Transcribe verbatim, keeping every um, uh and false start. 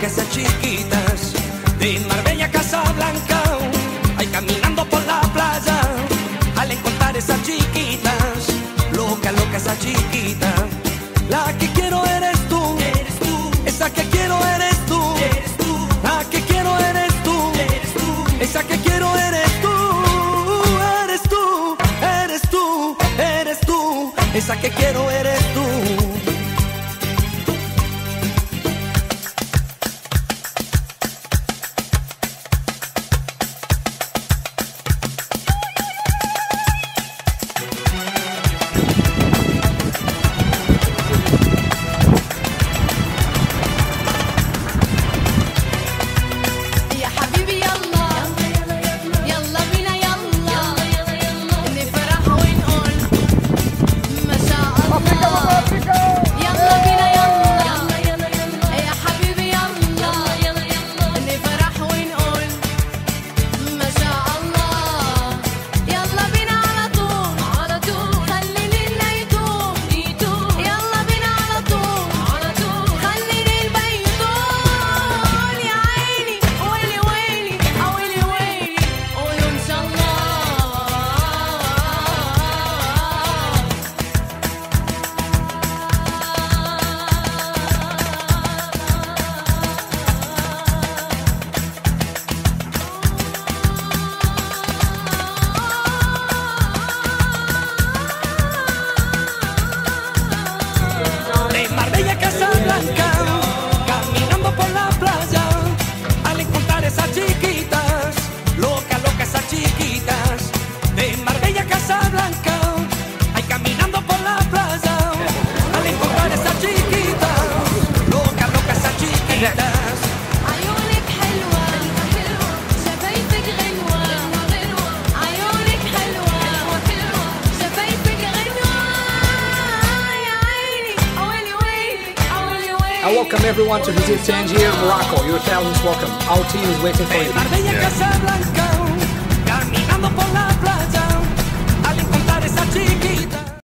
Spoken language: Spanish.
locas, esas chiquitas de Marbella, Casablanca. Ay, caminando por la playa, al encontrar esas chiquitas, loca, loca, esa chiquita. La que quiero eres tú, eres tú. Esa que quiero eres tú, eres tú. La que quiero eres tú, eres tú. Esa que quiero eres tú, eres tú, eres tú, eres tú. Esa que quiero eres tú. Welcome everyone to visit Tangier, Morocco. You're thousands welcome. Our team is waiting for you. Marbella, Casablanca, caminando por la playa.